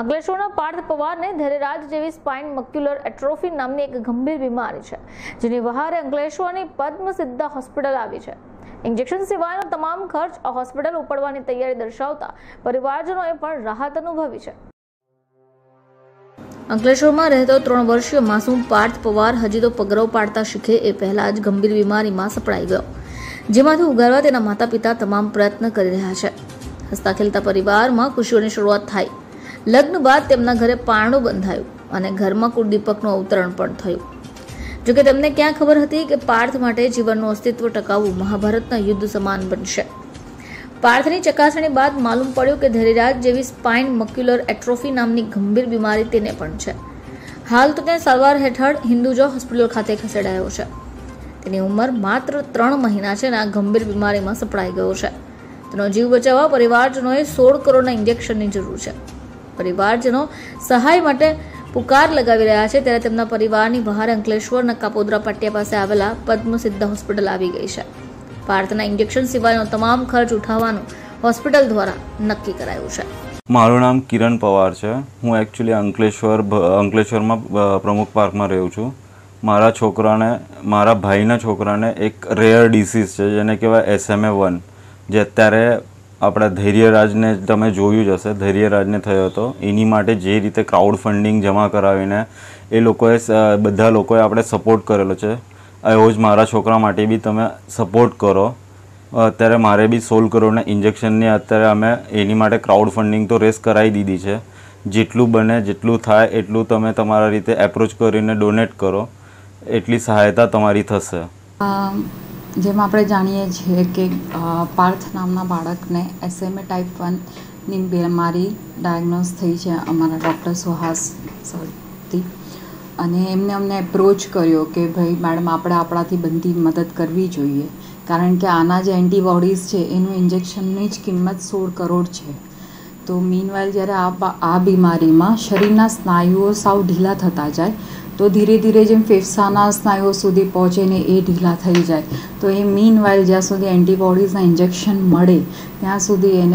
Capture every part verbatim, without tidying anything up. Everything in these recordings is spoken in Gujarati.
અંકલેશ્વરના પાર્થ પવારને ધૈર્યરાજ જેવી સ્પાઇન મક્યુલર એટ્રોફી નામની એક ગંભીર બીમારી છે, જેની વહારે અંકલેશ્વરની પદ્મસિદ્ધા હોસ્પિટલ આવી છે. ઇન્જેક્શન સિવાયનો તમામ ખર્ચ આ હોસ્પિટલ ઉપાડવાની તૈયારી દર્શાવતા પરિવારજનોએ પણ રાહત અનુભવી છે. અંકલેશ્વરમાં રહેતો ત્રણ વર્ષીય માસૂમ પાર્થ પવાર હજી તો પગરવ પાડતા શીખે એ પહેલા જ ગંભીર બીમારીમાં સપડાઈ ગયો, જેમાંથી ઉગારવા તેના માતા પિતા તમામ પ્રયત્ન કરી રહ્યા છે. હસતા ખેલતા પરિવારમાં ખુશીઓની શરૂઆત થઈ. લગ્ન બાદ તેમના ઘરે પારણું બંધાયું અને ઘરમાં કુળદીપકનું અવતરણ પણ થયું. જોકે તેમને ક્યાં ખબર હતી કે પાર્થ માટે જીવનનું અસ્તિત્વ ટકાવવું મહાભારતના યુદ્ધ સમાન બનશે. પાર્થની ચકાસણી બાદ માલુમ પડ્યું કે ધૈર્યરાજ જેવી સ્પાઇન મક્યુલર એટ્રોફી નામની ગંભીર બીમારી તેને પણ છે. હાલ તો તે સારવાર હેઠળ હિન્દુજો હોસ્પિટલ ખાતે ખસેડાયો છે. તેની ઉંમર માત્ર ત્રણ મહિના છે અને આ ગંભીર બીમારીમાં સપડાઈ ગયો છે. તેનો જીવ બચાવવા પરિવારજનોએ સોળ કરોડના ઇન્જેક્શનની જરૂર છે. પરિવારજનો સહાય માટે પુકાર લગાવી રહ્યા છે, ત્યારે તેમના પરિવારની બહાર અંકલેશ્વરના કાપોદ્રા પાટિયા પાસે આવેલા પદ્મસિદ્ધા હોસ્પિટલ આવી ગઈ છે. પાર્થના ઇન્જેક્શન સિવાયનો તમામ ખર્ચ ઉઠાવવાનું હોસ્પિટલ દ્વારા નક્કી કરાયું છે. મારું નામ કિરણ પવાર છે. હું એકચ્યુઅલી અંકલેશ્વર અંકલેશ્વરમાં પ્રમુખ પાર્કમાં રહું છું. મારા છોકરાને મારા ભાઈના છોકરાને એક રેયર ડિસીઝ છે, જેને કહેવાય એસ એમ એ વન, જે અત્યારે આપણા ધૈર્યરાજને તમે જોયું જ હશે. ધૈર્યરાજને થયો હતો. એની માટે જે રીતે ક્રાઉડ ફંડિંગ જમા કરાવીને એ લોકોએ બધા લોકોએ આપણે સપોર્ટ કરેલો છે, એવો જ મારા છોકરા માટે બી તમે સપોર્ટ કરો. અત્યારે મારે બી સોળ કરોડના ઇન્જેક્શનની અત્યારે અમે એની માટે ક્રાઉડ ફંડિંગ તો રેસ કરાવી દીધી છે. જેટલું બને જેટલું થાય એટલું તમે તમારા રીતે એપ્રોચ કરીને ડોનેટ કરો, એટલી સહાયતા તમારી થશે. જેમ આપણે જાણીએ છીએ કે પાર્થ નામના બાળકને એસ એમ એ ટાઈપ વનની બીમારી ડાયગ્નોઝ થઈ છે અમારા ડૉક્ટર સુહાસ સરથી, અને એમને અમને એપ્રોચ કર્યો કે ભાઈ મેડમ આપણે આપણાથી બનતી મદદ કરવી જોઈએ, કારણ કે આના જે એન્ટીબોડીઝ છે એનું ઇન્જેક્શનની જ કિંમત સોળ કરોડ છે. તો મીનવાઇલ જ્યારે આ આ બીમારીમાં શરીરના સ્નાયુઓ સાવ ઢીલા થતા જાય, તો ધીરે ધીરે જેમ ફેફસાના સ્નાયુઓ સુધી પહોંચે ને એ ઢીલા થઈ જાય, તો એ મીનવાઇલ જ્યાં સુધી એન્ટીબોડીઝના ઇન્જેક્શન મળે ત્યાં સુધી એને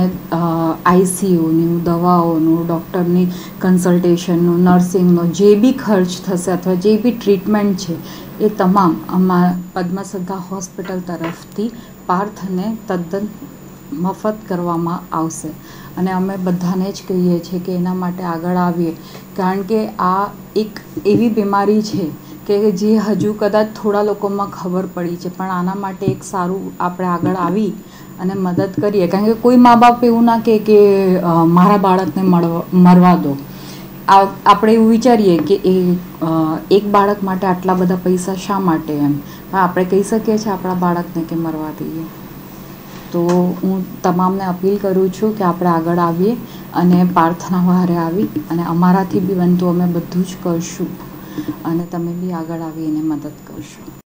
આઈસીયુનું, દવાઓનું, ડૉક્ટરની કન્સલ્ટેશનનું, નર્સિંગનો જે બી ખર્ચ થશે અથવા જે બી ટ્રીટમેન્ટ છે એ તમામ અમારા પદ્મસિદ્ધા હોસ્પિટલ તરફથી પાર્થને તદ્દન મફત કરવામાં આવશે. અને અમે બધાને જ કહીએ છીએ કે એના માટે આગળ આવીએ, કારણ કે આ એક એવી બીમારી છે કે જે હજુ કદાચ થોડા લોકોમાં ખબર પડી છે, પણ આના માટે એક સારું આપણે આગળ આવી અને મદદ કરીએ. કારણ કે કોઈ મા બાપ એવું ના કહે કે મારા બાળકને મળવા મરવા દો. આપણે એવું વિચારીએ કે એ એક બાળક માટે આટલા બધા પૈસા શા માટે એમ, આપણે કહી શકીએ છીએ આપણા બાળકને કે મરવા દઈએ. તો હું તમામને અપીલ કરું છું કે આપણે આગળ આવીએ અને પાર્થના વહારે આવી અને અમારાથી બી બનતું અમે બધું જ કરશું, અને તમે બી આગળ આવી એને મદદ કરશો.